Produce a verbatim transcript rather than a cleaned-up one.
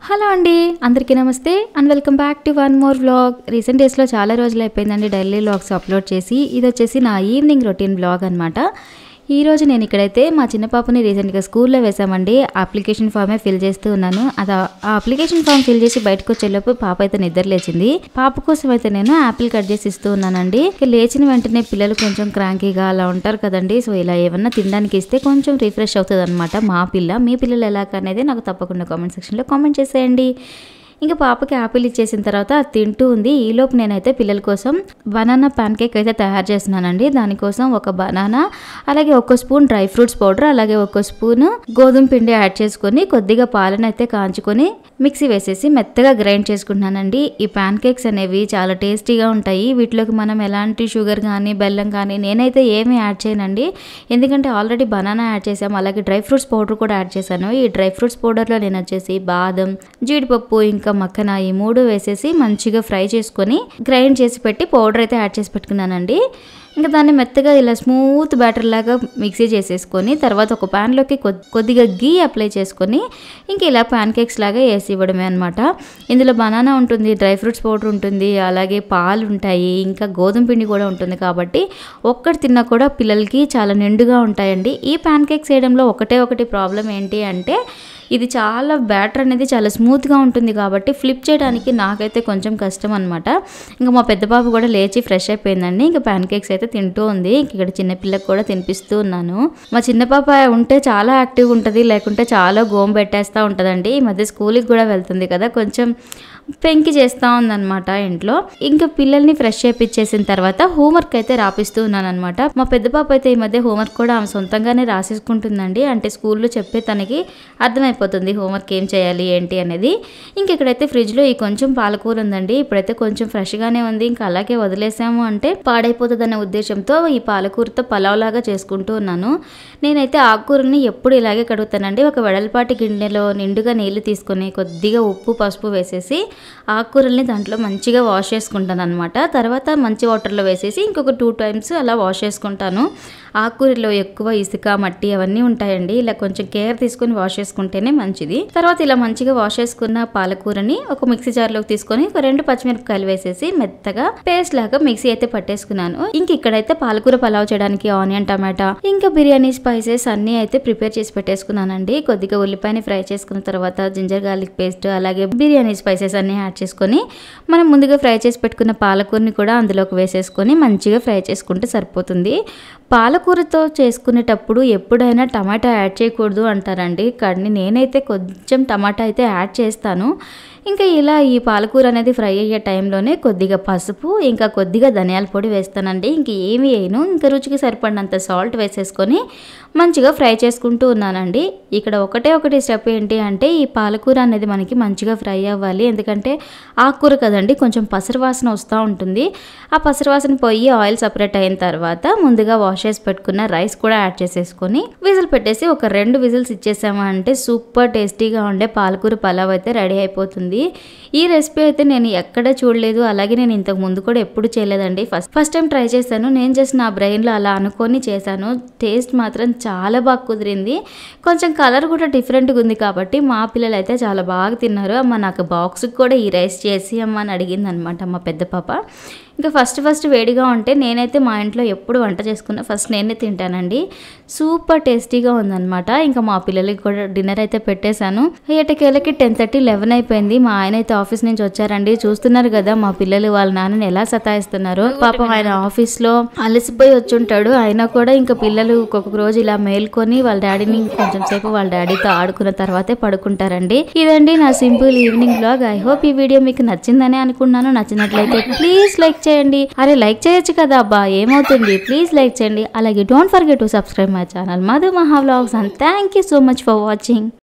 Hello అండి, అందరికీ నమస్తే and welcome back to one more vlog. Recent డేస్లో చాలా రోజులు అయిపోయిందండి డైలీ వ్లాగ్స్ అప్లోడ్ చేసి. ఇది వచ్చేసి నా ఈవినింగ్ రొటీన్ వ్లాగ్ అనమాట. ఈరోజు నేను ఇక్కడైతే మా చిన్న పాపని రీసెంట్గా స్కూల్లో వేసామండి. అప్లికేషన్ ఫామే ఫిల్ చేస్తూ ఉన్నాను. అది ఆ అప్లికేషన్ ఫామ్ ఫిల్ చేసి బయటకు వచ్చేలోపు పాప అయితే నిద్ర లేచింది. పాప కోసం అయితే నేను యాపిల్ కట్ చేసి ఇస్తూ ఉన్నానండి. లేచిన వెంటనే పిల్లలు కొంచెం క్రాంకీగా అలా ఉంటారు కదండి. సో ఇలా ఏమన్నా తినడానికి ఇస్తే కొంచెం రిఫ్రెష్ అవుతుంది అనమాట మా పిల్ల. మీ పిల్లలు ఎలా అనేది నాకు తప్పకుండా కామెంట్ సెక్షన్లో కామెంట్ చేసేయండి. ఇంకా పాపకి యాపిల్ ఇచ్చేసిన తర్వాత అది తింటూ ఉంది. ఈలోపు నేనైతే పిల్లల కోసం బనానా ప్యాన్ కేక్ అయితే తయారు చేస్తున్నానండి. దానికోసం ఒక బనానా, అలాగే ఒక స్పూన్ డ్రై ఫ్రూట్స్ పౌడర్, అలాగే ఒక స్పూన్ గోధుమ పిండి యాడ్ చేసుకొని కొద్దిగా పాలను అయితే కాంచుకొని మిక్సీ వేసేసి మెత్తగా గ్రైండ్ చేసుకుంటున్నానండి. ఈ ప్యాన్ కేక్స్ అనేవి చాలా టేస్టీగా ఉంటాయి. వీటిలోకి మనం ఎలాంటి షుగర్ కానీ బెల్లం కానీ నేనైతే ఏమీ యాడ్ చేయనండి. ఎందుకంటే ఆల్రెడీ బనానా యాడ్ చేసాము, అలాగే డ్రై ఫ్రూట్స్ పౌడర్ కూడా యాడ్ చేశాను. ఈ డ్రై ఫ్రూట్స్ పౌడర్లో నేను వచ్చేసి బాదం, జీడిపప్పు, ఇంకా మక్కన ఈ మూడు వేసేసి మంచిగా ఫ్రై చేసుకొని గ్రైండ్ చేసి పెట్టి పౌడర్ అయితే యాడ్ చేసి పెట్టుకున్నానండి. ఇంకా దాన్ని మెత్తగా ఇలా స్మూత్ బ్యాటర్ లాగా మిక్సీ చేసేసుకొని తర్వాత ఒక ప్యాన్లోకి కొద్దిగా గీ అప్లై చేసుకొని ఇంక ఇలా ప్యాన్ కేక్స్ లాగా వేసి ఇవ్వడమే అనమాట. ఇందులో బనానా ఉంటుంది, డ్రై ఫ్రూట్స్ పౌడర్ ఉంటుంది, అలాగే పాలు ఉంటాయి, ఇంకా గోధుమ పిండి కూడా ఉంటుంది. కాబట్టి ఒక్కటి తిన్నా కూడా పిల్లలకి చాలా నిండుగా ఉంటాయండి. ఈ ప్యాన్ కేక్స్ వేయడంలో ఒకటే ఒకటి ప్రాబ్లం ఏంటి అంటే ఇది చాలా బ్యాటర్ అనేది చాలా స్మూత్గా ఉంటుంది కాబట్టి ఫ్లిప్ చేయడానికి నాకైతే కొంచెం కష్టం అనమాట. ఇంకా మా పెద్ద పాప కూడా లేచి ఫ్రెష్ అయిపోయిందండి. ఇంకా ప్యాన్ కేక్స్ అయితే తింటూ ఉంది. ఇక్కడ చిన్న పిల్లకి కూడా తినిపిస్తూ ఉన్నాను. మా చిన్న పాప ఉంటే చాలా యాక్టివ్గా ఉంటుంది, లేకుంటే చాలా గోము పెట్టేస్తూ ఉంటుందండి. ఈ మధ్య స్కూల్కి కూడా వెళ్తుంది కదా, కొంచెం పెంకి చేస్తూ ఉందన్నమాట ఇంట్లో. ఇంకా పిల్లల్ని ఫ్రెష్ చేయించేసిన తర్వాత హోంవర్క్ అయితే రాపిస్తూ ఉన్నాను అనమాట. మా పెద్ద పాప అయితే ఈ మధ్య హోంవర్క్ కూడా ఆమె సొంతంగానే రాసేసుకుంటుందండి. అంటే స్కూల్లో చెప్పే తనకి అర్థమైపోతుంది హోంవర్క్ ఏం చేయాలి ఏంటి అనేది. ఇంక ఇక్కడైతే ఫ్రిడ్జ్లో ఈ కొంచెం పాలకూర ఉందండి. ఇప్పుడైతే కొంచెం ఫ్రెష్గానే ఉంది. ఇంకా అలాగే వదిలేసాము అంటే పాడైపోతుంది అనే ఉద్దేశంతో ఈ పాలకూరతో పలావ్ లాగా చేసుకుంటూ ఉన్నాను. నేనైతే ఆకుకూరని ఎప్పుడు ఇలాగే కడుగుతానండి. ఒక వెడల్పాటి గిన్నెలో నిండుగా నీళ్లు తీసుకొని కొద్దిగా ఉప్పు పసుపు వేసేసి ఆకుకూరల్ని దాంట్లో మంచిగా వాష్ చేసుకుంటాను అనమాట. తర్వాత మంచి వాటర్లో వేసేసి ఇంకొక టూ టైమ్స్ అలా వాష్ చేసుకుంటాను. ఆకుకూరలో ఎక్కువ ఇసుక మట్టి అవన్నీ ఉంటాయండి. ఇలా కొంచెం కేర్ తీసుకొని వాష్ చేసుకుంటేనే మంచిది. తర్వాత ఇలా మంచిగా వాష్ చేసుకున్న పాలకూరని ఒక మిక్సీ జార్లోకి తీసుకొని ఒక రెండు పచ్చిమిరపకాయలు వేసేసి మెత్తగా పేస్ట్ లాగా మిక్సీ అయితే పట్టేసుకున్నాను. ఇంక ఇక్కడైతే పాలకూర పలావ్ చేయడానికి ఆనియన్, టమాటా, ఇంకా బిర్యానీ స్పైసెస్ అన్ని అయితే ప్రిపేర్ చేసి పెట్టేసుకున్నానండి. కొద్దిగా ఉల్లిపాయని ఫ్రై చేసుకున్న తర్వాత జింజర్ గార్లిక్ పేస్ట్, అలాగే బిర్యానీ స్పైసెస్ అన్ని యాడ్ చేసుకొని మనం ముందుగా ఫ్రై చేసి పెట్టుకున్న పాలకూరని కూడా అందులోకి వేసేసుకొని మంచిగా ఫ్రై చేసుకుంటే సరిపోతుంది. పాలకూరతో చేసుకునేటప్పుడు ఎప్పుడైనా టమాటా యాడ్ చేయకూడదు అంటారండి, కానీ నేనైతే కొంచెం టమాటా అయితే యాడ్ చేస్తాను. ఇంకా ఇలా ఈ పాలకూర అనేది ఫ్రై అయ్యే టైంలోనే కొద్దిగా పసుపు, ఇంకా కొద్దిగా ధనియాల పొడి వేస్తానండి. ఇంక ఏమి వేయను. ఇంకా రుచికి సరిపడినంత సాల్ట్ వేసేసుకొని మంచిగా ఫ్రై చేసుకుంటూ ఉన్నానండి. ఇక్కడ ఒకటే ఒకటి స్టెప్ ఏంటి అంటే ఈ పాలకూర అనేది మనకి మంచిగా ఫ్రై అవ్వాలి. ఎందుకంటే ఆకుకూర కదండి, కొంచెం పసరు వాసన వస్తూ ఉంటుంది. ఆ పసరు వాసన పోయి ఆయిల్ సపరేట్ అయిన తర్వాత ముందుగా వాష్ చేసి పెట్టుకున్న రైస్ కూడా యాడ్ చేసేసుకొని విజిల్ పెట్టేసి ఒక రెండు విజిల్స్ ఇచ్చేసాము అంటే సూపర్ టేస్టీగా ఉండే పాలకూర పలావ్ అయితే రెడీ అయిపోతుంది. ఈ రెసిపీ అయితే నేను ఎక్కడ చూడలేదు, అలాగే నేను ఇంతకు ముందు కూడా ఎప్పుడు చేయలేదండి. ఫస్ట్ ఫస్ట్ టైం ట్రై చేశాను. నేను జస్ట్ నా బ్రెయిన్లో అలా అనుకొని చేశాను. టేస్ట్ మాత్రం చాలా బాగా కుదిరింది. కొంచెం కలర్ కూడా డిఫరెంట్గా ఉంది కాబట్టి మా పిల్లలు అయితే చాలా బాగా తిన్నారు. అమ్మ నాకు బాక్స్కి కూడా ఈ రైస్ చేసి అమ్మ అని అడిగింది అనమాట మా పెద్ద పాప. ఇంకా ఫస్ట్ ఫస్ట్ వేడిగా ఉంటే నేనైతే మా ఇంట్లో ఎప్పుడు వంట చేసుకున్నా ఫస్ట్ నేనే తింటానండి. సూపర్ టేస్టీగా ఉందన్నమాట. ఇంకా మా పిల్లలకి కూడా డిన్నర్ అయితే పెట్టేశాను. ఏటకేళ్ళకి టెన్ థర్టీ లెవెన్ అయిపోయింది. మా ఆయన అయితే ఆఫీస్ నుంచి వచ్చారండి. చూస్తున్నారు కదా మా పిల్లలు వాళ్ళ నాన్నని ఎలా సతాయిస్తున్నారు. పాపం ఆయన ఆఫీస్లో అలసిపోయి వచ్చి ఉంటాడు. అయినా కూడా ఇంకా పిల్లలు ఒక్కొక్క రోజు ఇలా మేల్కొని వాళ్ళ డాడీని కొంచెం సేపు వాళ్ళ డాడీతో ఆడుకున్న తర్వాతే పడుకుంటారండి. ఇదండి నా simple evening vlog. I hope ఈ వీడియో మీకు నచ్చిందని అనుకున్నాను. నచ్చినట్లయితే ప్లీజ్ లైక్ చేయండి. అరే లైక్ చేయొచ్చు కదా అబ్బా, ఏమవుతుంది, ప్లీజ్ లైక్ చేయండి. అలాగే don't forget to subscribe my channel Madhu Maha vlogs. And thank you so much for watching.